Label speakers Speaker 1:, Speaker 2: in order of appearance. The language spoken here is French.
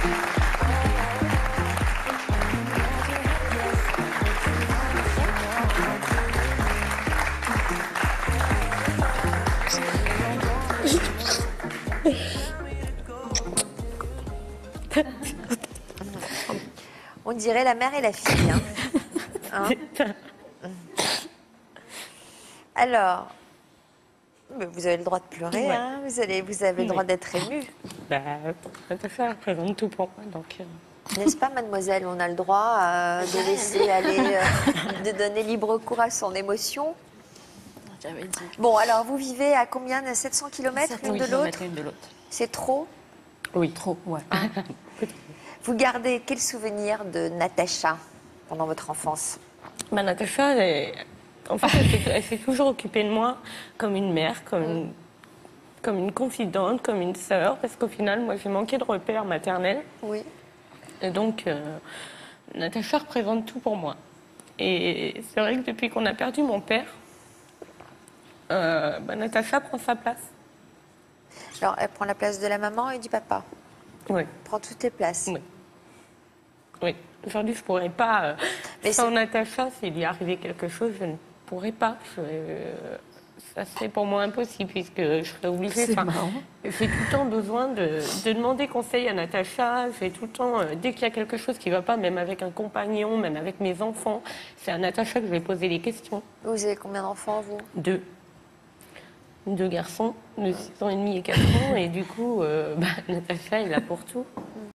Speaker 1: On dirait la mère et la fille. Hein. Alors, mais vous avez le droit de pleurer,
Speaker 2: Ouais.
Speaker 1: hein, vous avez le droit d'être ému.
Speaker 2: Bah, ça représente tout pour moi, donc...
Speaker 1: N'est-ce pas, mademoiselle? On a le droit de laisser aller, de donner libre cours à son émotion.
Speaker 3: J'avais dit.
Speaker 1: Bon, alors, vous vivez à combien? 700 km l'une de l'autre?
Speaker 3: L'une de l'autre.
Speaker 1: C'est trop?
Speaker 2: Oui.
Speaker 3: Trop, ouais.
Speaker 1: Vous gardez quel souvenir de Natacha pendant votre enfance?
Speaker 2: Bah, Natacha, en fait, elle s'est toujours occupée de moi comme une mère, comme une confidente, comme une sœur, parce qu'au final, moi, j'ai manqué de repères maternels.
Speaker 1: Oui.
Speaker 2: Et donc, Natacha représente tout pour moi. Et c'est vrai que depuis qu'on a perdu mon père, Natacha prend sa place.
Speaker 1: Alors, elle prend la place de la maman et du papa.
Speaker 2: Oui.
Speaker 1: Elle prend toutes les places.
Speaker 2: Oui. Oui. Aujourd'hui, je ne pourrais pas.
Speaker 1: Mais
Speaker 2: sans Natacha, s'il lui arrivait quelque chose, je ne pourrais pas. Ça serait pour moi impossible, puisque je serais obligée.
Speaker 3: C'est marrant.
Speaker 2: J'ai tout le temps besoin de demander conseil à Natacha. J'ai tout le temps, dès qu'il y a quelque chose qui ne va pas, même avec un compagnon, même avec mes enfants, c'est à Natacha que je vais poser les questions.
Speaker 1: Vous avez combien d'enfants, vous?
Speaker 2: 2. 2 garçons de 6 ans et demi et 4 ans. Et du coup, Natacha est là pour tout.